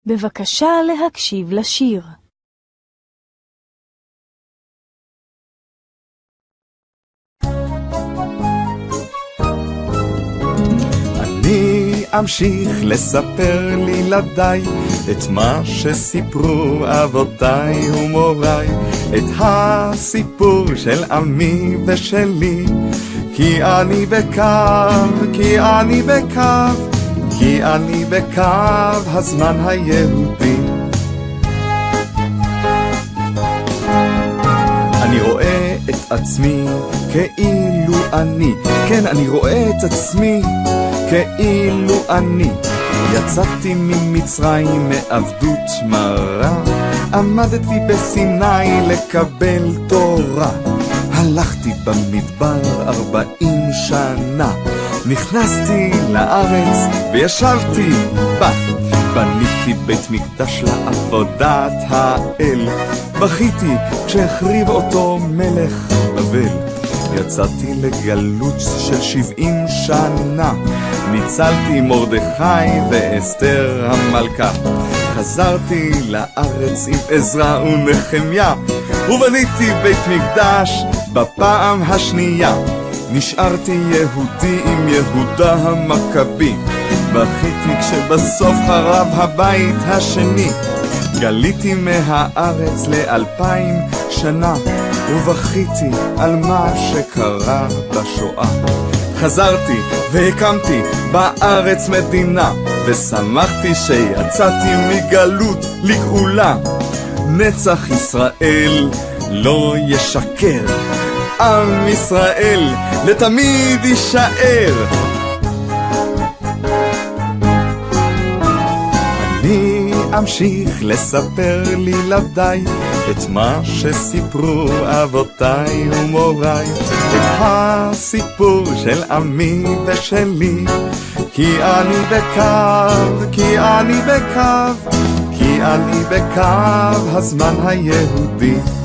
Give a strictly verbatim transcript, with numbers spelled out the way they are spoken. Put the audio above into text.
בבקשה להקשיב לשיר. אני אמשיך לספר לילדיי את מה שסיפרו אבותיי ומוריי, את הסיפור של עמי ושלי, כי אני בקו, כי אני בקו, כי אני בקו הזמן היהודי. אני רואה את עצמי כאילו אני, כן, אני רואה את עצמי כאילו אני יצאתי ממצרים מעבדות מרה, עמדתי בסיני לקבל תורה, הלכתי במדבר ארבעים שנה, נכנסתי לארץ וישבתי בה, בניתי בית מקדש לעבודת האל, בכיתי כשהחריב אותו מלך בבל, יצאתי לגלות של שבעים שנה, ניצלתי מרדכי ואסתר המלכה, חזרתי לארץ עם עזרא ונחמיה, ובניתי בית מקדש בפעם השנייה, נשארתי יהודי עם יהודה המכבי, בכיתי כשבסוף חרב הבית השני, גליתי מהארץ לאלפיים שנה, ובכיתי על מה שקרה בשואה. חזרתי והקמתי בארץ מדינה, ושמחתי שיצאתי מגלות לגאולה. נצח ישראל לא ישקר, עם ישראל לתמיד יישאר. אני אמשיך לספר לילדיי את מה שסיפרו אבותיי ומוריי, את הסיפור של עמי ושלי, כי אני בקו, כי אני בקו, כי אני בקו הזמן היהודי.